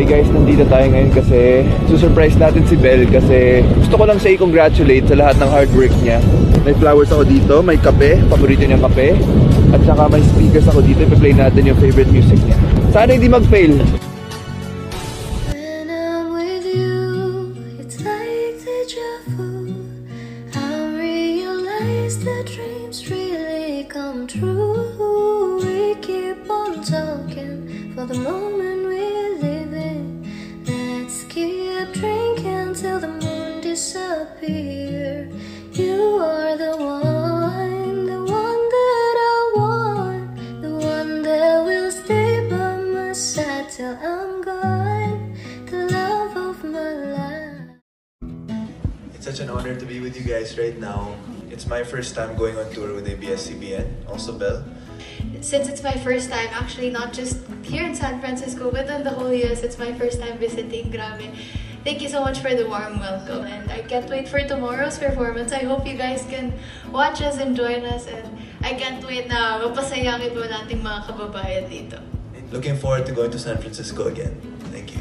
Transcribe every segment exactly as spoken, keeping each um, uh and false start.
guys, nandito tayo ngayon kasi susurprise natin si Belle kasi gusto ko lang siya i-congratulate sa lahat ng hard work niya. May flowers ako dito, may kape, paborito niyang kape, at saka may speakers ako dito, i-play natin yung favorite music niya. Sana hindi mag-fail. For the moment we live in, let's keep drinking till the moon disappears. You are the one, the one that I want, the one that will stay by my side till I'm gone, the love of my life. It's such an honor to be with you guys right now. It's my first time going on tour with A B S C B N, also Belle. Since it's my first time, actually not just here in San Francisco, but in the whole U S, it's my first time visiting. Grabe. Thank you so much for the warm welcome, and I can't wait for tomorrow's performance. I hope you guys can watch us and join us, and I can't wait na mapasayangin po nating mga kababayan dito. Looking forward to going to San Francisco again. Thank you.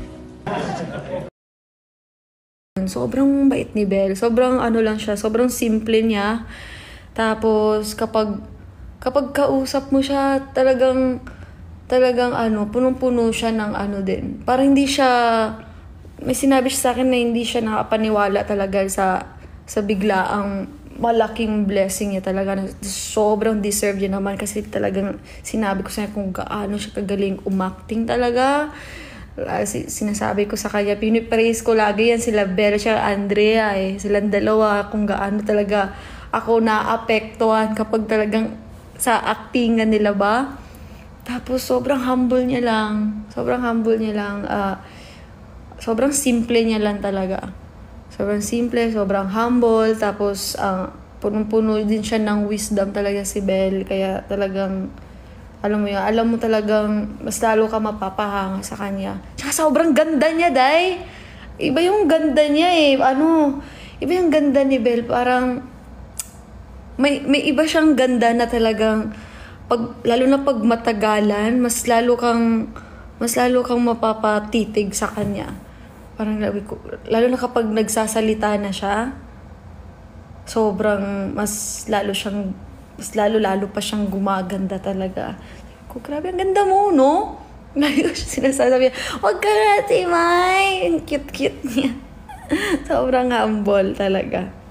Sobrang bait ni Belle. Sobrang ano lang siya, sobrang simple niya. Tapos kapag Kapag kausap mo siya, talagang, talagang ano, punong-puno siya ng ano din. Parang hindi siya, may sinabi siya sa akin na hindi siya nakapaniwala talaga sa, sa biglaang malaking blessing niya talaga. Sobrang deserve niya naman kasi talagang sinabi ko sa kanya kung gaano siya kagaling umacting talaga. Sinasabi ko sa kanya, pinipraise ko lagi yan sila Belle at Andrea eh. Silang dalawa kung gaano talaga ako naapektuhan kapag talagang sa actingan nila ba. Tapos sobrang humble niya lang. Sobrang humble niya lang. Uh, sobrang simple niya lang talaga. Sobrang simple, sobrang humble. Tapos uh, punong-puno din siya ng wisdom talaga si Belle. Kaya talagang, alam mo yun, alam mo talagang mas lalo ka mapapahanga sa kanya. Tsaka sobrang ganda niya, day. Iba yung ganda niya eh. Ano, iba yung ganda ni Belle. Parang, May may iba siyang ganda na talagang pag lalo na pag matagalan, mas lalo kang mas lalo kang mapapatitig sa kanya. Parang lalo na kapag nagsasalita na siya, sobrang mas lalo siyang mas lalo lalo pa siyang gumaganda talaga. Ko grabe ang ganda mo, no? Lagi ko sinasabi, "Wag ka na, Timay." Ang cute-cute niya. Sobrang humble talaga.